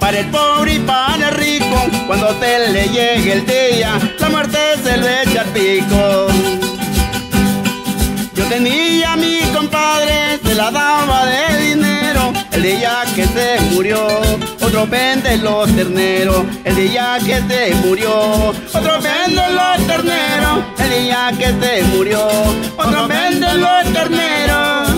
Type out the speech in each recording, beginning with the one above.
para el pobre y para el rico. Cuando te le llegue el día, la muerte se le echa al pico. Yo tenía a mi compadre, se la daba de dinero. El día que se murió, otro vende los terneros. El día que se murió, otro vende los terneros. El día que se murió, otro vende los terneros.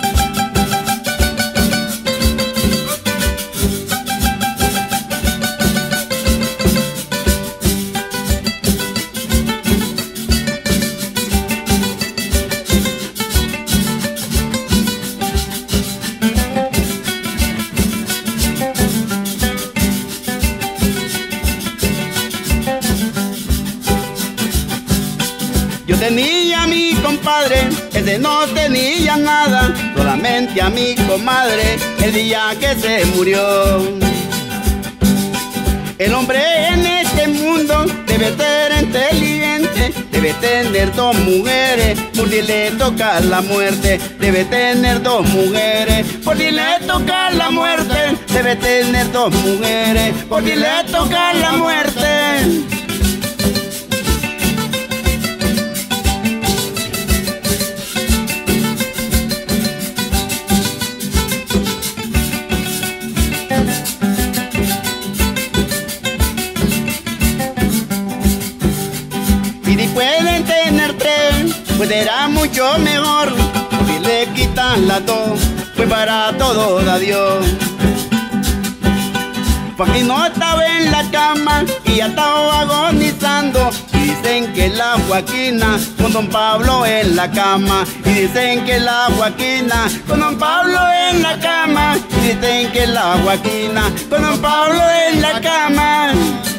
Yo tenía a mi compadre, ese no tenía nada, solamente a mi comadre, el día que se murió. El hombre en este mundo debe ser inteligente, debe tener dos mujeres, por si le toca la muerte. Debe tener dos mujeres, por si le toca la muerte. Debe tener dos mujeres, por si le toca la muerte. Y si pueden tener tres, pues será mucho mejor. Si le quitan las dos, pues para todo da Dios. Joaquín no estaba en la cama y ya estaba agonizando. Y dicen que la Joaquina con don Pablo en la cama. Y dicen que la Joaquina con don Pablo en la cama. Y dicen que la Joaquina con don Pablo en la cama.